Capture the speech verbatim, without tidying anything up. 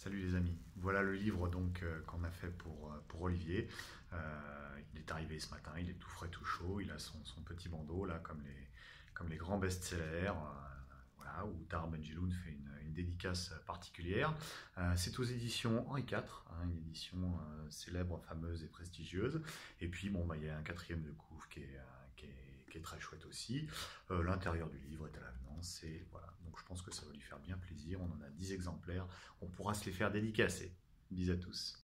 Salut les amis, voilà le livre donc euh, qu'on a fait pour, euh, pour Olivier. Euh, il est arrivé ce matin, il est tout frais, tout chaud, il a son, son petit bandeau là, comme les, comme les grands best-sellers, euh, voilà, où Tahar Ben-Jelloun fait une, une dédicace particulière. Euh, c'est aux éditions Henri quatre, hein, une édition euh, célèbre, fameuse et prestigieuse. Et puis bon, bah, il y a un quatrième de couve qui est, euh, qui est, qui est très chouette aussi. Euh, L'intérieur du livre est à l'avenance, et voilà. Donc je pense que ça va lui faire bien plaisir. On en a dix exemplaires. On pourra se les faire dédicacer. Bisous à tous.